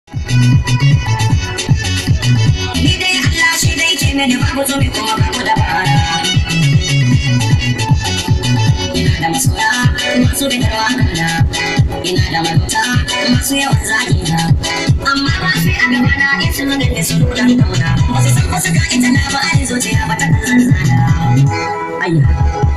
Ni dai Allah shi dai ke mini babu zumi kuma babu dabara. Ina da masoya masu bitarwa kana, ina da maruta masu yawan zagina, amma ba sai a gaba na in sun gane su dan kauna. Wasu san wasu ka ita na ba a zuciya ba ta kan zanzana. Ayya.